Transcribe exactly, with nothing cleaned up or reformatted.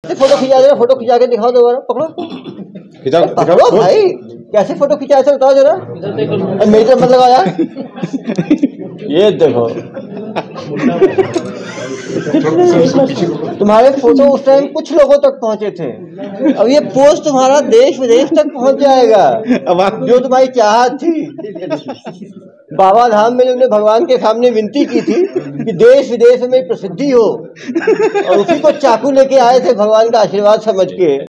Photo खिंचा दे, photo खिंचा के दिखाओ दोबारा, पकड़ो खिंचा पकड़ो भाई, कैसे फोटो खिंचा ऐसे बताओ जरा। मेरी तरफ मत लगाओ यार। ये देखो तुम्हारे फोटो उस टाइम कुछ लोगों तक पहुंचे थे, अब ये पोस्ट तुम्हारा देश विदेश तक पहुंच जाएगा। जो तुम्हारी चाहत थी, बाबा धाम में उन्होंने भगवान के सामने विनती की थी कि देश विदेश में प्रसिद्धि हो, और उसी को चाकू लेके आए थे भगवान का आशीर्वाद समझ के।